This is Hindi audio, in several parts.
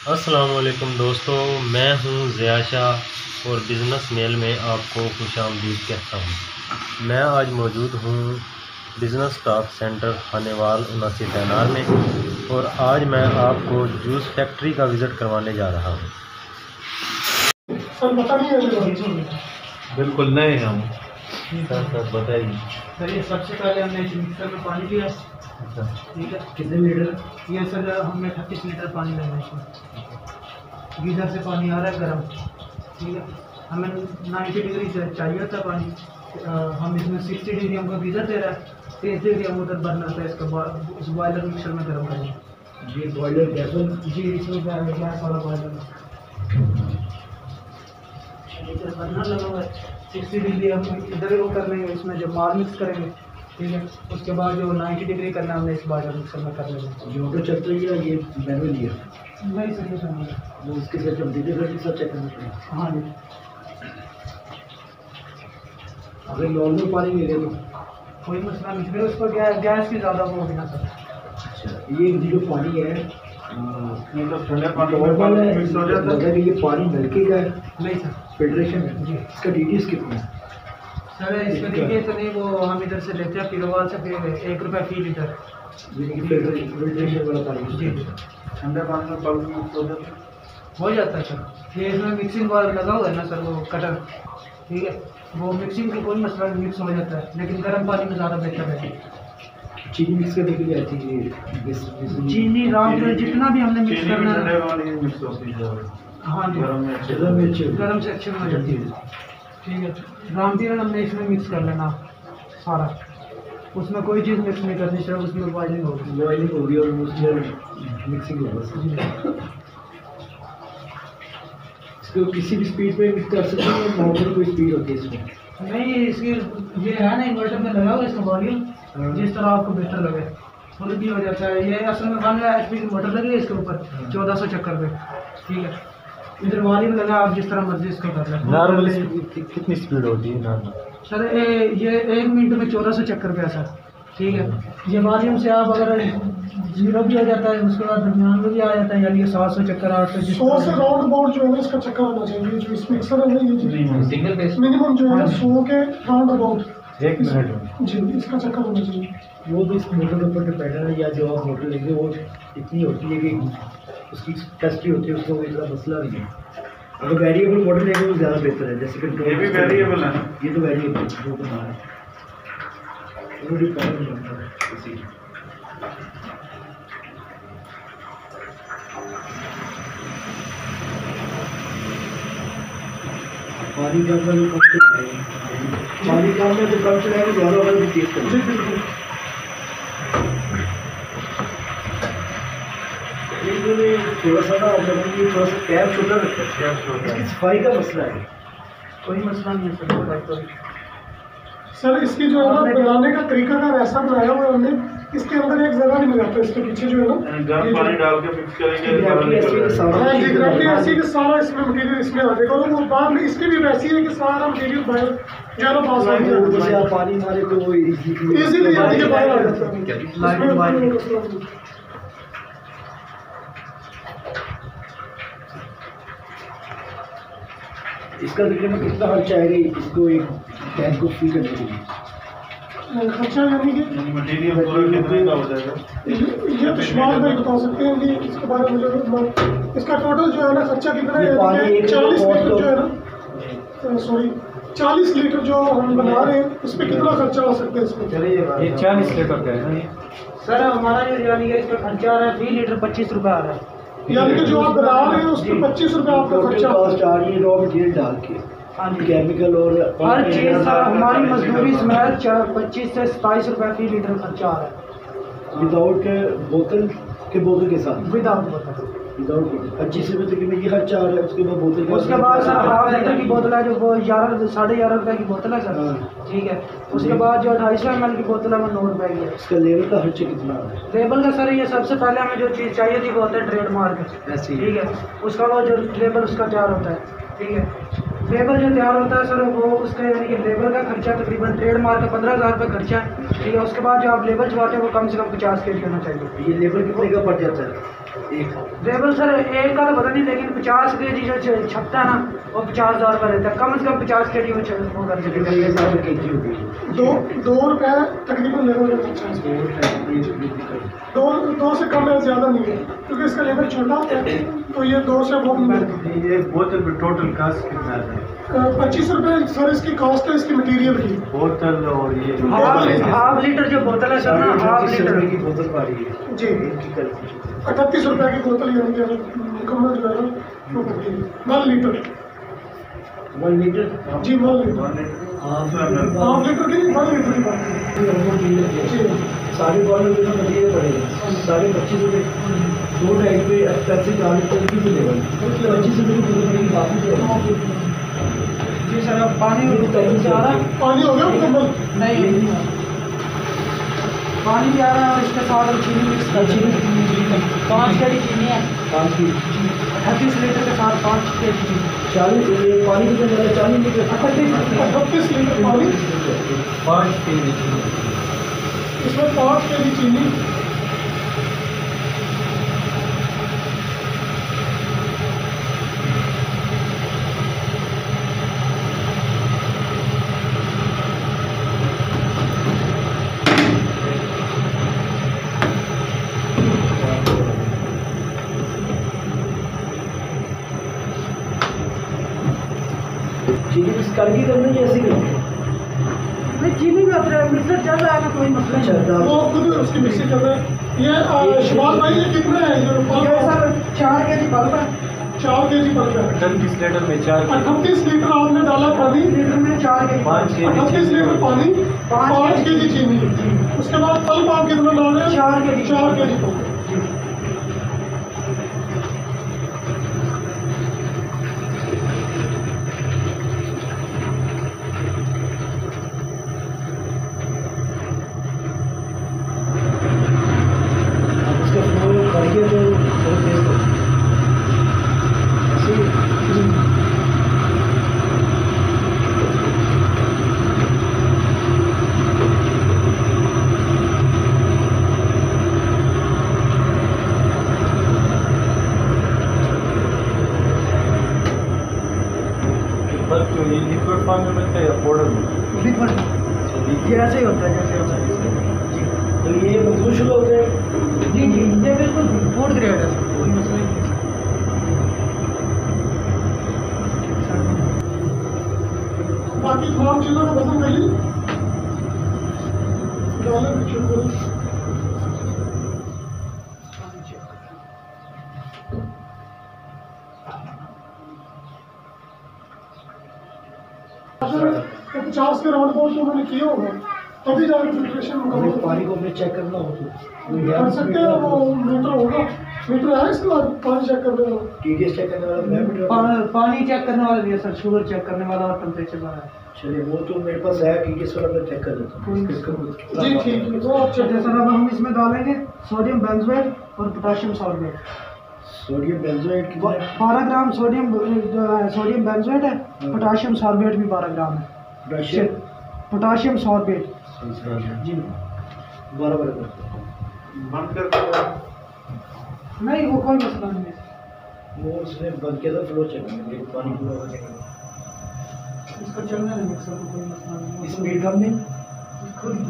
अस्सलामुअलैकुम दोस्तों, मैं हूं ज़िया शाह और बिज़नेस मेल में आपको खुशामदीद कहता हूं। मैं आज मौजूद हूं बिज़नेस टॉक सेंटर खानेवाल 79 तैनार में और आज मैं आपको जूस फैक्ट्री का विज़िट करवाने जा रहा हूं। सर पता नहीं है, बिल्कुल नए हम सर बताइए। सर ये सबसे पहले हमने मिक्सर में पानी लिया, ठीक है। कितने लीटर? ये सर हमने 36 लीटर पानी लेना है इसमें। गीज़र से पानी आ रहा है गर्म, ठीक है। हमें 90 डिग्री चाहिए होता है पानी। हम इसमें 60 डिग्री हमको गीज़र दे रहा है, 30 डिग्री हम उधर बर्नर पे इसका उस बॉयलर मिक्सर में गर्म करेंगे। ये बॉयलर गैस जी, इसमें गैस वाला बॉयलर बर्नर लगा हुआ है। 60 डिग्री हम इधर वो कर लेंगे, इसमें जो माल मिक्स करेंगे, ठीक है। उसके बाद जो 90 डिग्री करना हमने इस बॉयलर मिक्सर में कर लेंगे। ये ऑटो चलता है या ये मैनुअल है? नहीं सर, ये समझ वो उसके साथ कंप्यूटर के साथ चेक करना पड़ेगा। हाँ जी। अगर नॉर्मल पानी मिले तो कोई मसला नहीं, फिर उसको गैस की ज़्यादा वो होगी ना सर। अच्छा, ये जो पानी है मतलब ठंडे पानी में नॉर्मल है, मिक्स हो जाता है। अगर ये पानी नलके का है नहीं सर फिल्ट्रेशन है जी। इसका डीटीएस कितना है? सर इसका देखिए तो नहीं, वो हम इधर से लेते हैं किलोवाट से, फिर 1 रुपये फी लीटर। यानी कि फिल्ट्रेशन वाला पानी जी ठंडे पानी में पल्प मिक्स हो जाता है। हो जाता है सर। ये इसमें मिक्सिंग वाला लगा हुआ है ना सर, वो कटर, ठीक है। वो मिक्सिंग की कोई मसला नहीं, मिक्स हो जाता है, लेकिन गर्म पानी में ज़्यादा बेहतर है। चीनी मिक्स करने के लिए आती है चीनी राम जितना भी हमने मिक्स चीनी करना भी ठंडे है। पानी में मिक्स होती है। हाँ जी, गरम में अच्छे गरम में अच्छे गर्म से अच्छे में हो जाती है, ठीक है। रामतीरण हमने इसमें मिक्स कर लेना सारा, उसमें कोई चीज़ मिक्स नहीं करनी चाहिए, उसमें बॉइलिंग होगी। बॉइलिंग होगी और उसमें मिक्सिंग होगा। इसको किसी भी स्पीड पे मिक्स कर सकते हैं, नॉर्मल कोई स्पीड होती है इसमें? नहीं, इसकी ये है ना इन्वर्टर में लगा हुआ इसका वॉल्यूम, जिस तरह आपको बेहतर लगे फुल भी हो जाता है। ये असल में 1 HP की मोटर लगी है इसके ऊपर 1400 चक्कर पे, ठीक है। इधर वॉल्यूम लगा, आप जिस तरह मर्जी इसको कर लें। नॉर्मल कितनी स्पीड होती है नॉर्मल? सर ये 1 मिनट में 1400 चक्कर पे है सर, ठीक है। ये वॉल्यूम से आप अगर 0 भी हो जाता है, उसके बाद दरमियान में भी आ जाता है, यानी 700 चक्कर 800 100 से राउंड अबाउट जो है ना इसका चक्कर होना चाहिए। जो इस मिक्सर है ना, ये सिंगल फेस मिनिमम जो है ना 100 के राउंड अबाउट 1 मिनट में जी इसका चक्कर होना चाहिए। वो भी इस मोटर के ऊपर डिपेंड है, या जो आप मोटर लेंगे वो इतनी होती है कि उसकी कैपेसिटी होती है, उसको इतना मसला नहीं है। अगर वेरिएबल मोटर लेंगे वो ज़्यादा बेहतर है, जैसे कंट्रोल। ये भी वेरिएबल है ना? ये तो वेरिएबल है, वो बता रहे हैं वो डिपेंड नहीं करता है किसी। पानी का अंदर कम चलाएगा, पानी का अंदर तो कम चलाएगा, ज़्यादा अगर भी तेज करेगा। ये थोड़ा सा ना ये थोड़ा सा कैप छोटा रखता है, इसकी सफाई का मसला है। कोई मसला नहीं है सर। तो सर इसकी जो है ना बनाने का तरीका का ऐसा बनाया हुआ है हमने, इसके अंदर एक जगह नहीं लगाते, इसके पीछे जो है ना गर्म पानी डाल के मिक्स करेंगे। ग्रेविटी ऐसी है कि सारा हाँ जी, ग्रेविटी ऐसी कि सारा इसमें मटेरियल इसमें आ जाएगा। और वो बाद में इसकी भी वैसी है कि सारा मटेरियल बाहर जो है पास आ ऊपर से जाएगा, आप पानी मारे तो वो इजीली यानी कि बाहर आ जाता है। इसका तकरीबन कितना खर्चा आएगा इसको एक टैंक को फिल करने के लिए? खर्चा यानी कि मटेरियल पूरा कितने का हो जाएगा? ये तो शुमार में बता सकते हैं कि इसके बारे में मुझे इसका टोटल जो है ना खर्चा कितना है। 40 लीटर जो है ना, सॉरी 40 लीटर जो हम बना रहे हैं उस पर कितना खर्चा आ सकता है इसमें? ये 40 लीटर का है ना? सर हमारा जो यानी कि इसका खर्चा आ रहा है 3 लीटर 25 रुपये आ रहा है, यानी कि जो आप बना रहे हैं उस पर 25 रुपये आपका खर्चा कॉस्ट आ रही है रॉ मटेरियल डाल के, हाँ जी। केमिकल और हर चीज़ सर हमारी मजदूरी समेत 25 से 27 रुपये फी लीटर खर्चा आ रहा है। विदाउट बोतल के साथ विदाउट बोतल, विदाउट 25 रुपये तकरीबन ये खर्चा आ रहा है। उसके बाद बोतल का उसके बाद सर हाफ लीटर की बोतल है जो वो 11-11.5 रुपये की बोतल है सर, ठीक है। उसके बाद जो 250 ml की बोतल है वो 9 रुपये की है। इसका लेवल का खर्चा कितना आ रहा है? लेबल का सर ये सबसे पहले हमें जो चीज़ चाहिए थी वो होता है ट्रेडमार्क, ऐसे ही ठीक है। उसका वो जो लेबल उसका तैयार होता है, ठीक है। लेबर जो तैयार होता है सर वो उसका यानी कि लेबर का खर्चा तकरीबन ट्रेडमार्क का 15,000 रुपये खर्चा है, ठीक है। उसके बाद जो आप लेबर चलाते हैं वो कम से कम 50 kg होना चाहिए। ये लेबर कितने का पड़ जाता है एक? लेबर सर एक का तो पता नहीं, लेकिन 50 kg जो छपता है ना वो 50,000 रुपये रहता है, कम से कम 50 kg वो कर के जी हो गई। 2 रुपये तकरीबन लेबर का खर्चा है। 2 से कम है, ज़्यादा नहीं है, क्योंकि इसका लेबर छोटा होता है तो ये 2 से बहुत मिलता है। ये बोतल में टोटल कास्ट कितना है? 25 रुपये सर इसकी कॉस्ट है, इसकी मटेरियल की। बोतल और ये हाफ लीटर जो बोतल है सर ना, हाफ लीटर की बोतल पा रही है जी। 38 रुपये की बोतल यानी कि मुकम्मल जो है ना वो पड़ती है 1 लीटर। 1 लीटर जी 1 लीटर। हाफ लीटर की नहीं, 1 लीटर की बात है जी। साढ़े 12 रुपये का मटेरियल पड़ेगा, 25.5 रुपये 2-2.5 रुपये 80-40 रुपये की मिलेगा। 25 रुपये की बोतल पड़ेगी काफ़ी। जी सर अब पानी आ रहा है, पानी हो गया मुकम्मल? नहीं पानी भी आ रहा है और इसके साथ हम चीनी मिक्स कर चीनी 5 kg चीनी है, 5 की 38 लीटर के साथ 5 kg चीनी। 40 पानी कितना ज़्यादा? 40 लीटर 38 लीटर पानी, 5 kg इसमें 5 kg चीनी। चीनी मिक्स करके करना है या ऐसे ही करना है? नहीं चीनी का मिक्सर चल रहा है, कोई मसला नहीं है। वो खुद उसकी मिक्सिंग कर रहे हैं। ये शबाज भाई ये कितना है जो ये सर 4 kg बल्ब है, 4 kg पड़ गया। 38 लीटर में 4 38 लीटर आपने डाला पानी, लीटर में 4 kg 5 kg 38 लीटर पानी, 5 kg चीनी। उसके बाद पल्प आप कितना डाल रहे हैं? 4 kg 4 kg पल्प। उसका फ्लो करके तो बहुत तेज हो ऐसे ही। बस जो ये लिक्विड फॉर्म में बनता है या पाउडर में? लिक्विड ये ऐसे ही होता है जैसे होता है। तो ये मजबूत शुरू होते हैं। जी जी ये बिल्कुल फूड ग्रेड है, कोई मसला नहीं है। बाकी तमाम चीज़ों का वजन कर ली डालें शुरू करें। अगर 50 के राउंड अबाउट तो उन्होंने किया होगा तभी जाकर फिल्ट्रेशन हमें मुकम्मल पानी को अपने चेक करना हो तो कर सकते हैं। वो मीटर होगा, मीटर है इसके बाद पानी चेक करने वाला। TDS चेक करने वाला मीटर। पानी चेक करने वाला भी है सर, शुगर चेक करने वाला और टेम्परेचर वाला है। चलिए वो तो मेरे पास है, TDS वाला मैं चेक कर देता हूँ। जी ठीक है, वो आप चेक जैसे सर अब हम इसमें डालेंगे सोडियम बेंजोएट और पोटाशियम सॉल्फेट। सोडियम बेंजोएट कितना है? 12 ग्राम सोडियम बेंजोएट है, पोटाशियम सॉल्फेट भी 12 ग्राम है। पोटेशियम पोटाशियम सॉल्फेट जी 12 बराबर। बंद कर दो। नहीं वो कोई मसला नहीं है। वो उसने बंद किया था, फ्लो चेक करने पानी पूरा हो जाएगा। इसको चलने देंगे सर, कोई मसला नहीं है। स्पीड कम नहीं खुद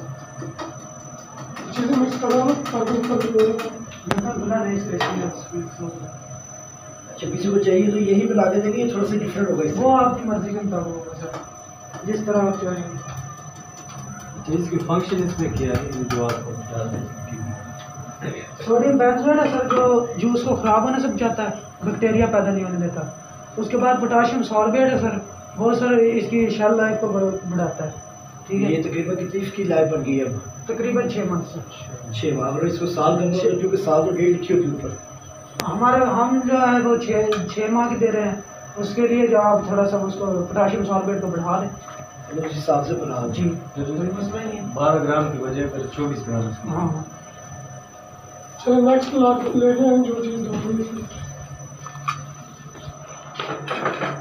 चीज़ें मिक्स करा लो ताकि ऊपर की दो बना नहीं इसके। अच्छा किसी को चाहिए तो यही बना के देंगे, थोड़ा सा डिफरेंट होगा इससे। वो आपकी मर्जी के मुताबिक होगा सर, जिस तरह आप चाहेंगे। तो इसकी फंक्शन इसमें क्या है जो आपको बता दें? सोडियम बेंजोएट है सर, जो जूस को ख़राब होने से बचाता है, बैक्टीरिया पैदा नहीं होने देता। उसके बाद पोटाशियम सॉल्फेट है सर, वो सर इसकी शेल लाइफ को बढ़ाता है। ठीक है, ये तकरीबन कितनी इसकी लाइफ बन गई है अब? तकरीबन 6 मंथ से। 6 माह। अगर इसको साल करना हो तो क्योंकि साल तो डेट लिखी होती है ऊपर। हमारे हम जो है वो 6 माह की दे रहे हैं, उसके लिए जो आप थोड़ा सा उसको पोटाशियम सॉल्फेट को बढ़ा दें। मतलब उस हिसाब से बना जी कोई मसला नहीं है। 12 ग्राम की वजह पर 24 ग्राम इसकी। हाँ चलो नेक्स्ट लाख ले गए हैं जो चीज़ दो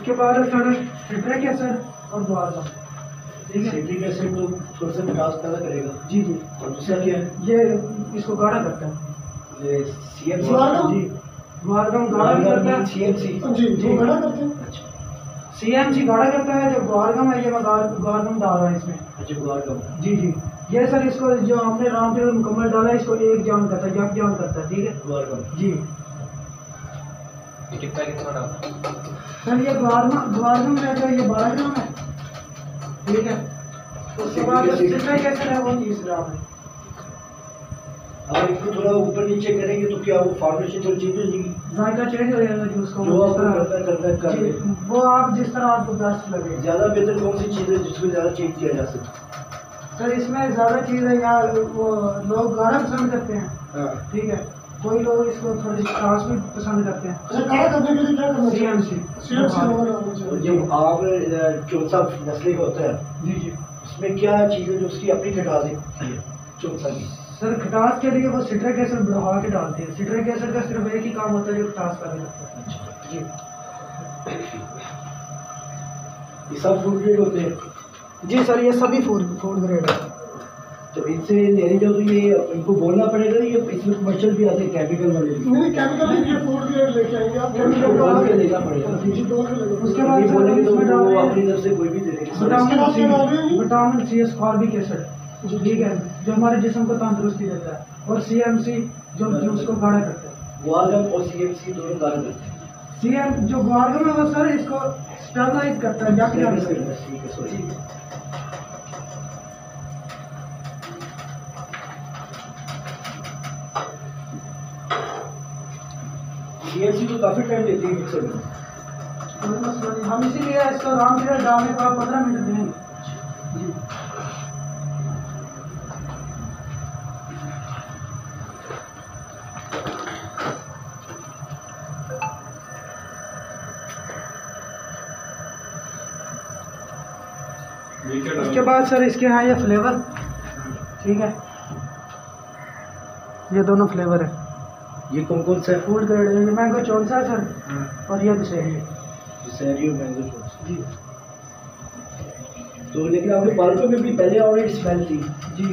उसके बाद सर सिट्रिक एसिड और गुआरगम, ठीक है। सिट्रिक एसिड तो थोड़ा सा मिठास पैदा करेगा। जी जी। और दूसरा क्या है? ये इसको गाढ़ा करता है। ये CMC जी, गुआरगम गाढ़ा भी करता है। CMC जी जी बड़ा करते हैं। अच्छा CMC गाढ़ा करता है। जो गुआरगम है ये मैं गुआरगम डाल रहा है इसमें। अच्छा गुआरगम। जी जी। ये सर इसको जो हमने रॉ मटेरियल मुकम्मल डाला है इसको एक जान करता है, एक जान करता है, ठीक है। गुआरगम जी कितना कितना डालना? सर ये गुआरगम है जो ये 12 ग्राम है, ठीक है। उसके बाद सिट्रिक एसिड है वो 30 ग्राम है। आप इसको थोड़ा ऊपर नीचे करेंगे तो क्या वो फॉर्मेशन थोड़ी चेंज हो जाएगी? जायका चेंज हो जाएगा जूस का। जो आपको करना जी, वो आप जिस तरह आपको बेस्ट लगे। ज़्यादा बेहतर कौन सी चीज़ है जिसको ज़्यादा चेंज किया जा सकता सर इसमें ज़्यादा चीज़ है यार, वो लोग गाढ़ा पसंद करते हैं, है? हाँ ठीक है। कोई लोग इसको थोड़ी खास भी पसंद करते हैं। अच्छा गाढ़ा करने के लिए क्या करना चाहिए? CMC CMC होना और चाहिए। जब आप चौथा नस्ले का होता है जी जी। उसमें क्या चीज़ है जो उसकी अपनी खटास है चौथा की? सर खटास के लिए वो सिट्रिक एसिड बढ़ा के डालते हैं। सिट्रिक एसिड का सिर्फ एक ही काम होता है जो खटास पैदा करता है। अच्छा जी ये सब फूड ग्रेड होते हैं। जी सर ये सभी फूड ग्रेड है। तो इनसे लेने जाओ तो ये इनको बोलना पड़ेगा ये इसमें कमर्शियल भी आते हैं केमिकल वाले भी। नहीं केमिकल नहीं, ये फूड ग्रेड लेके आएंगे आप। इनको बोल के लेना पड़ेगा। जी बोल के लेके। उसके बाद ये बोलेंगे तो इसमें डाल वो रहे हैं अपनी तरफ से कोई भी दे देंगे। विटामिन सी एस्कॉर्बिक एसिड, ठीक है, जो हमारे जिस्म को तंदुरुस्ती देता है। और CMC जो जूस को गाढ़ा करता है। गुआरगम और CMC दोनों गाढ़ा करते हैं। CM जो गुआरगम है वो सर इसको स्टेबलाइज करता है, जाके Stabilize करता है, ठीक है सॉरी। जी। CMC तो काफ़ी टाइम लेती है मिक्सर में। कोई मसला नहीं, हम इसीलिए इसका रॉ मटेरियल डालने का 15 मिनट देंगे। जी उसके बाद सर इसके यहाँ ये फ्लेवर, ठीक है, ये दोनों फ्लेवर है। ये कौन कौन सा है? फूड ग्रेड है। ये मैंगो चौंसा है सर, और ये दशहरी है। दशहरी और मैंगो चॉप्स। जी तो लेकिन आपके बालों में भी पहले ऑलरेडी स्मेल थी। जी।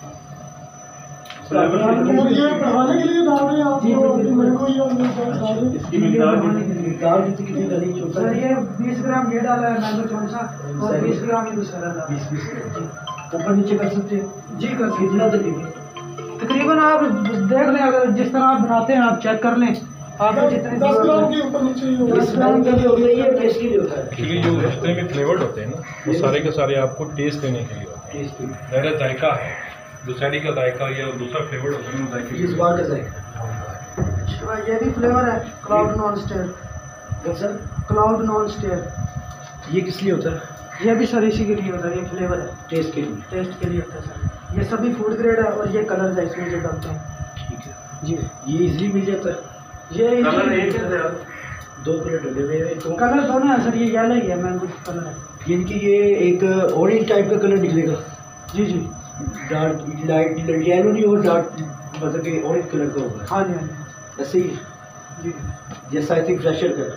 और ये बढ़ाने के लिए डाल रहे हैं आप जी, जो बिल्कुल। मैंगो ये डाल रहे हैं। इसकी मिकदार कितनी डाली चौथा? सर ये 20 ग्राम ये डाला है मैंगो चौंसा, और 20 ग्राम ये दशहरा डाला है। 20 ऊपर नीचे कर सकते हैं। जी कर सकते कितना हैं। तकरीबन तकरीबन आप देख लें, अगर जिस तरह आप बनाते हैं आप चेक कर लें आपको जितने 10 ग्राम के ऊपर नीचे ही होगा। स्मेल के लिए होता है या टेस्ट के लिए होता है? एक्चुअली जो जितने भी फ्लेवर्ड होते हैं ना वो सारे के सारे आपको टेस्ट देने के लिए होते हैं। टेस्ट के लिए। पहला जायका है, दूसरी का जायका या दूसरा फ्लेवर्ड होता है ना जायके इस बार का जाएगा। ये भी फ्लेवर है क्लाउड नॉन स्टेयर। कौन सा? क्लाउड नॉन स्टेयर ये किस लिए होता है? ये भी सर इसी के लिए होता है। ये फ्लेवर है, टेस्ट के लिए। टेस्ट के लिए होता है सर। ये सभी फूड ग्रेड है, और ये कलर है इसमें जो डालते हैं। ठीक है। जी ये इजीली मिल जाता है। ये कलर एक है, दो कलर डले हुए हैं तो कलर दोनों है सर। ये येलो ही है, मैंगो कलर है। यानी कि ये एक ऑरेंज टाइप का कलर निकलेगा। जी जी। डार्क लाइट येलो नहीं और डार्क मतलब कि ऑरेंज कलर का होगा। हाँ जी हाँ जी। ऐसे ही जी जैसा आई थिंक फ्रेशर का।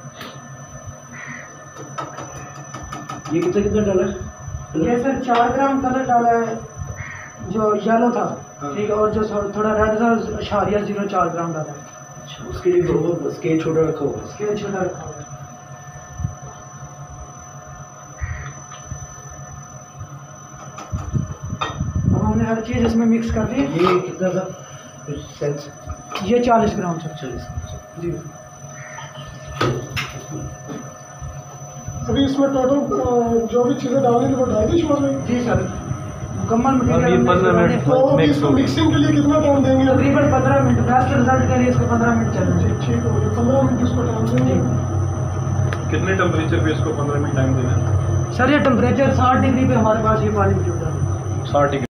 ये कितना कितना डाला है? ये सर 4 ग्राम कलर डाला है जो येलो था, हाँ। ठीक है, और जो थोड़ा रेड था 0.04 ग्राम डाला है। अच्छा, उसके लिए वो स्केल छोटा रखा होगा। स्केल छोटा रखा हुआ है। अब हमने हर चीज़ इसमें मिक्स कर दी। ये कितना था कुछ सेंस? ये 40 ग्राम सर। 40। जी अभी इसमें टोटल जो भी चीज़ें डालनी थी वो डाल दी शुरू में। जी सर, मुकम्मल मटीरियल। अभी 15 मिनट तो अभी इसको मिक्सिंग के लिए कितना टाइम देंगे? तकरीबन 15 मिनट, बेस्ट रिजल्ट के लिए इसको 15 मिनट चलना चाहिए। ठीक हो गया, 15 मिनट इसको टाइम देंगे। कितने टेम्परेचर पे इसको 15 मिनट टाइम देना है? सर ये टेम्परेचर 60 डिग्री पे हमारे पास ये पानी मौजूद है। 60 डिग्री।